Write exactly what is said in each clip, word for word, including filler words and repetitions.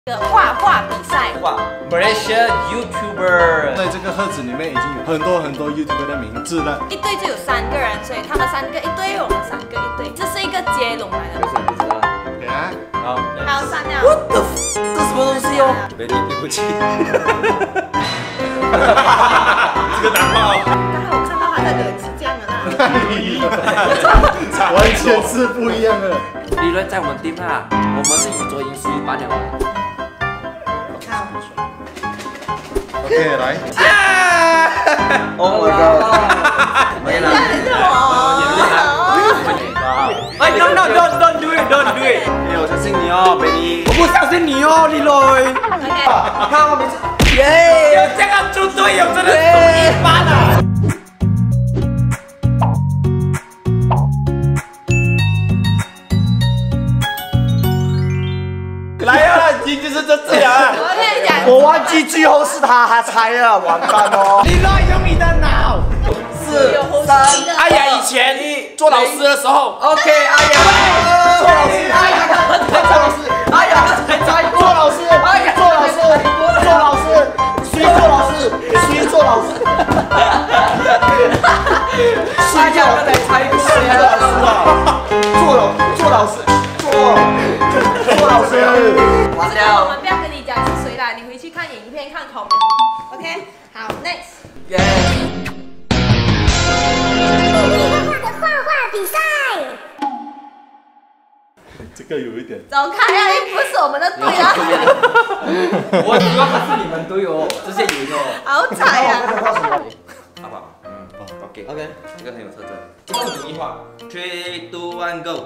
的画画比赛， 哇 ，Malaysia YouTuber， 在这个盒子里面已经有很多很多 YouTuber 的名字了。 一队就有三个人，所以他们三个一队，我们三个一队，这是一个接龙来的。 为什么不知道？ 对啊， 好， 好，删掉。 What the f？ 这什么东西哦？对不起，这个难爆。 刚才我看到他的脸是这样的啦。 完全是不一样的。 理论在我们店啊，我们是宇宙音属于班了啊。 好。 OK， 来。 Oh my god！ 没了。哎 ，no no don't don't do it don't do it！ 哎，我相信你哦 ，Benny。我不相信你哦，李磊。OK。看我每次，耶！有这样猪队友真的是一般啊。 来啊，已经就是这次啊！ 我跟你讲， 我忘记最后是他，他猜了，完蛋哦！ 你乱用你的脑。四三，哎呀，以前做老师的时候 ，OK， 哎呀， 做老师，哎呀，做老师， 哎呀，才猜做老师，哎呀，做老师，做老师，谁做老师？谁做老师？ 哎呀，刚才猜过了， 做老做老师，做做老师。 完了，我们不要跟你讲是谁啦，你回去看影片看 comment。OK， 好 ，next。 耶！ 画画比赛。 这个有一点。 走开啊！又不是我们的队啊。 我主要还是你们队哦，这些有的。 好彩啊！ 好不好？嗯，OK OK， 这个很有特征。这个容易画。Three, two, one, go。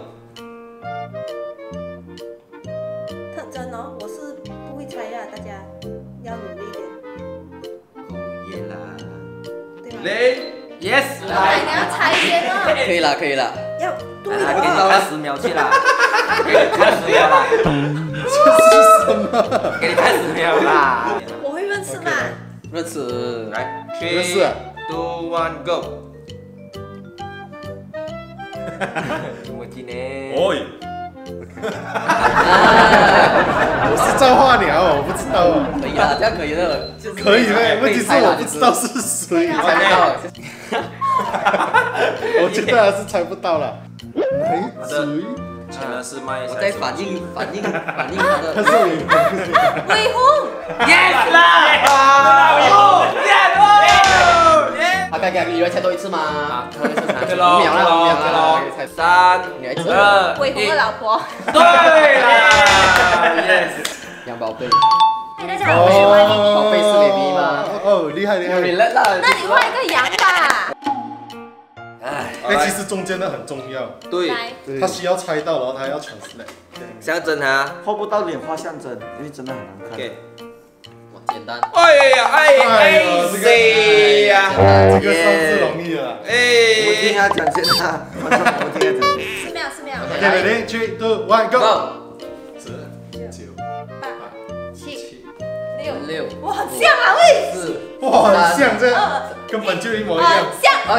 特征哦，我是不会猜啊，大家要努力一点， 哦耶啦！ 对吗？ 零 ，yes， 来，你要猜先哦， 可以了，可以了。 要对来，给你哦。 看十秒去啦，给你看十秒啦， 这是什么？ 给你看十秒啦。 我会认识吗？ 认识， 来认识啊 ，three, two, one, go。我今天， 哦。我是造化鸟，我不知道啊。 可以了，这样可以了，就是可以呗，问题是我不知道是谁， 猜不到。 我觉得还是猜不到了。来，谁？ 前面是卖。 我在反应反应反应他的。 他是你。 伟鸿 Yes 啦！哦，Yes 哦，Yes。 他刚刚你以为猜多一次吗？ 啊， 五对喽， 秒了，五秒了， 三、二、 伟鸿的老婆。 对啦 ，Yes。 杨宝贝， 哎，大家好，我喜欢你。 宝贝是 baby 吗？ 哦，厉害厉害。 你认了。 那你画一个羊吧。 哎， 哎，其实中间的很重要， 对， 来， 他需要猜到，然后他要 translate。 象征啊画不到脸画象征，因为真的很难看。 ，OK。 哇，简单。 哎呀，哎哎谁呀？ 这个算是容易了。 我听哎， 他讲先啊，我听他讲先。 四秒，四秒， OK，ready， three, two, one, go。 十、九、 八、七、六， 六， 我很像啊，喂， 四， 哇，很像这二， 根本就一模一样。 很像。 OK，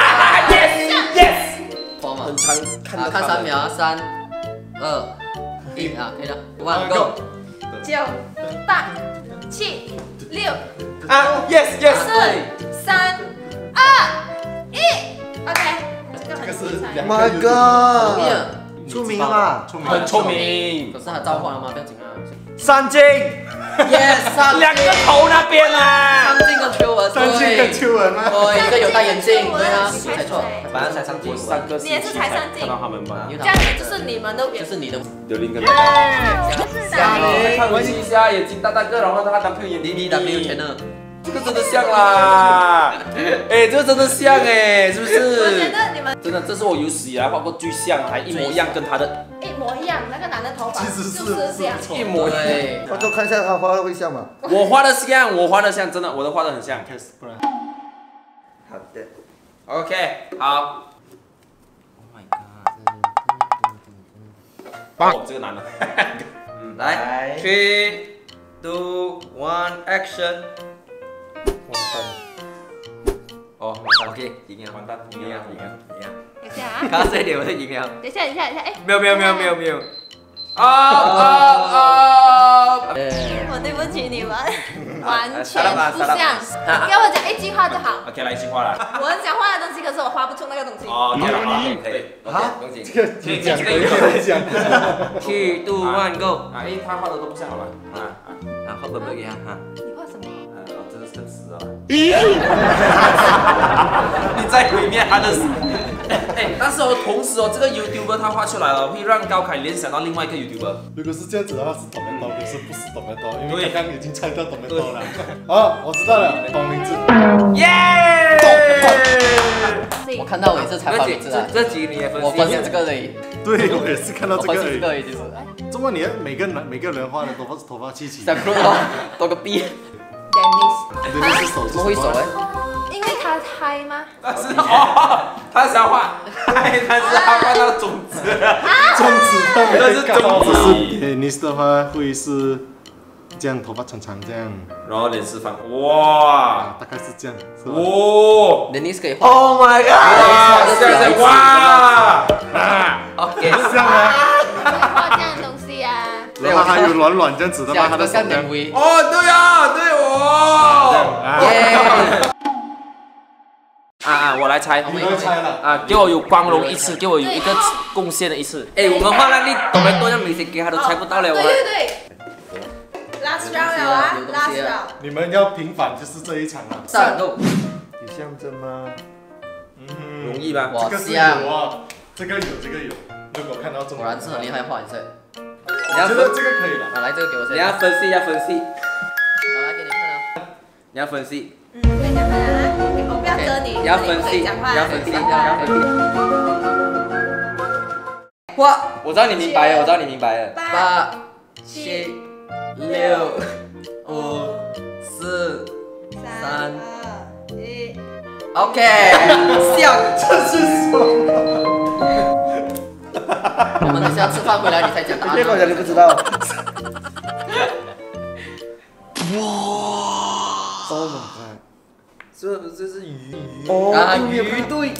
Yes Yes。 疯了。 很长，看啊，看三秒啊，三、二、一啊，可以了，one go。 九、八、七、六、 啊，Yes Yes。 四、三、二、一 ，OK， 这个这个是很精彩。 两个 My 有 God，出名了嘛？ 聪明， 很聪明可。是他召唤了吗？不要紧啊。 三金，Yes， 上两个头那边啊。 上镜跟秋文， 三金跟秋文吗？ 对，一个有戴眼镜，对啊，你猜错， 反正才上镜，三个你也是才上镜看到他们吧。 因为这样子就是你们的这是你的刘林跟就是像的。 看回去一下，眼睛大大个，然后他男朋友眼 D 睛 D W channel， 这个真的像啦，哎，这个真的像哎，是不我觉是？ 得你们真的，这是我有史以来画过最像，还一模一样，跟他的一模一样，那个男的头发其实就是是像。 错一模一样。 对， 观众看一下他画的会像吗？ 我画的像，我画的像，真的，我的画的很像，看，不然。 好的。 OK，好。Oh my god！ 棒，这个难了。嗯，来，three, two, one, action。 完蛋。 哦，OK，赢了，完蛋，赢了，赢了，赢了。 等一下啊， 看谁脸，我就赢了。 等一下，等一下，等一下，哎， 没有，没有，没有，没有，没有。 啊啊啊！ 我对不起你们，完全不像。你跟我讲一句话就好。 OK， 来一句话啦。 我很想画的东西，可是我画不出那个东西。 哦，可以了，可以。 啊， 不用紧。 这个你讲可以讲。 Three, two, one, go！ 啊，因为他画的都不像，好吧？啊啊，啊，画不不一样哈。 你画什么？ 哦，这是真实啊！你在毁灭他的死。哎，但是哦，同时哦，这个 YouTuber 他画出来了，会让高凯联想到另外一个 YouTuber。 如果是这样子的话，是 tomato， 可是不是 tomato， 因为刚刚已经猜到 tomato 了。好，我知道了，黄明志。 耶！ 我看到我也是采访你知道， 这集你也分析。 我分析这个而已。 对，我也是看到这个而已。 我分析这个而已，就是。 怎么你每个人每个人画的头发是头发齐齐？ 想哭哦，多个逼。 Dennis， Dennis 是手， 怎么会手哎？ 因为他嗨吗？ 但是哦，他想画嗨，但是他画到种子， 种子特别那是种子。 Dennis 的话会是这样，头发长长这样， 然后脸释放，哇， 大概是这样。 哦 ，Dennis 可以画。 Oh my god！ 这样子哇 ，OK， 像吗？ 画这样的东西啊。 然后还有软软这样子的吗？他的手这样。 哦，对啊，对哦。耶！啊啊，我来猜。 你来猜了。 啊，给我有光荣一次，给我有一个贡献的一次。哎，我们画那里懂得多像明星给他都猜不到了。 对对对。Last round 了啊 ，Last round。 你们要平反就是这一场了。 上路。 有象征吗？ 嗯， 容易吧？ 这个是有啊，这个有，这个有。如果看到中， 果然是很厉害画颜色。 我觉得这个可以了。 啊，来这个给我先。 你要分析，要分析。 好，来给你看啊。 你要分析。 嗯，可以讲话了啊，我不要遮你。 你要分析， 讲话。 你要分析，你要分析。 画， 我知道你明白了，我知道你明白了。 八、七、六、五、四、三、 二、一。 OK， 笑， 这是什么？ 我们等下吃饭回来你才讲答案。 别跟我讲你不知道。哇！Oh my god！ 这这是鱼。 啊，鱼对。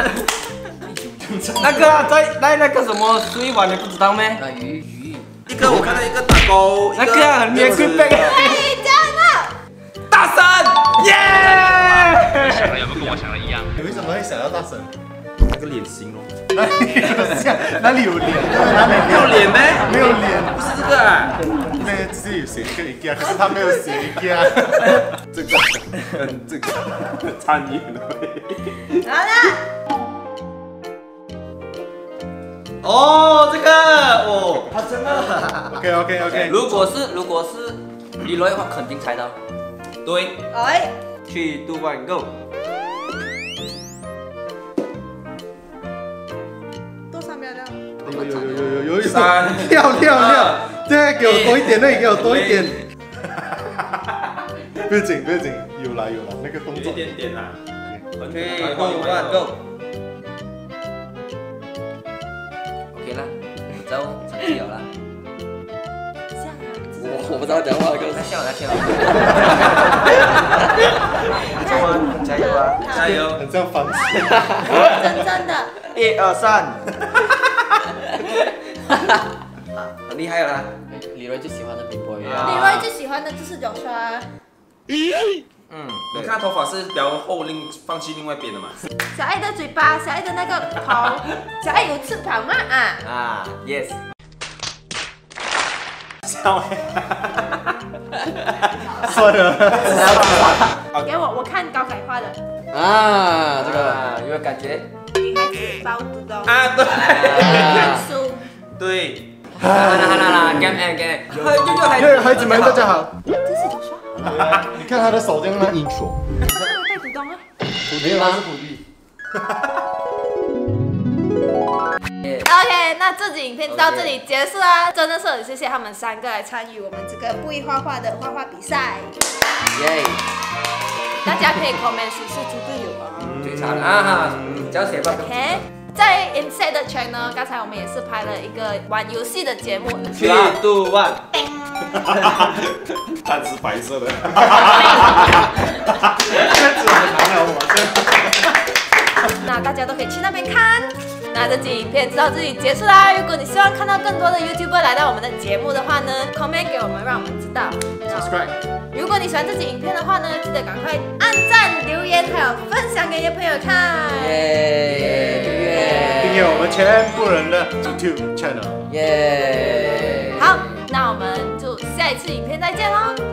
那个在在那个什么水碗你不知道咩？ 啊，鱼鱼。 一个我看到一个打勾，那个很面对背。 哎，这样啊！ 大神，耶！ 想的有没有跟我想的一样？ 你为什么会想要大神？ 那个脸型哦。 哪里有像？哪里有脸？哪里没有脸咩？ 没有脸， 不是这个啊。 那个只是有写一个 IKEA， 可是他没有写 IKEA。这个跟这个参与了。 好了。 哦，这个哦，他真的。 OK OK OK。 如果是如果是李罗的话，肯定猜到。对。 哎。 Three, two, one, go。 多少秒了？ 有有有有有有。 三， 跳跳跳！对，给我多一点，那给我多一点。不要紧不要紧，有啦有啦，那个动作。 一点点啦。 Three, two, one, go。OK 啦，你知道成绩有啦。 我我不知道讲话，跟他笑他笑。 中文，加油啊！ 加油！ 很像反刺。 真真的。 一二三。 很厉害啦。 李瑞最喜欢的冰波鱼。 李瑞最喜欢的就是有刷。 嗯，你看头发是比较后，另放弃另外一边的嘛。 小爱的嘴巴，小爱的那个头，小爱有翅膀吗？啊。 啊 ，yes。 算了， 给我，我看高凯画的。 啊，这个有没有感觉？ 女孩子包子的。 啊，对。 看书。 对。好啦好啦好啦 ，game and game。 嘿，孩子们大家好。 这是有刷。 你看他的手这样吗？硬手。 这个带股东啊。 没有，他是鼓励。 OK， 那这集影片到这里结束啦，真的是很谢谢他们三个来参与我们这个不一画画的画画比赛。 耶！ 大家可以 comment 是不是猪队友啊？ 最差的啊哈，交写吧。 OK， 在 Inside 的 channel， 刚才我们也是拍了一个玩游戏的节目。 Three, two, one。 蛋是白色的。这样子很难了，我真。 那大家都可以去那边看。 那这集影片就到这里结束啦。如果你希望看到更多的 YouTuber 来到我们的节目的话呢 ，comment 给我们，让我们知道。 subscribe。 如果你喜欢这集影片的话呢，记得赶快按赞、留言，还有分享给你的朋友看。 耶！订阅订阅我们全部人的 YouTube channel。 耶！ 好，那我们就下一次影片再见喽。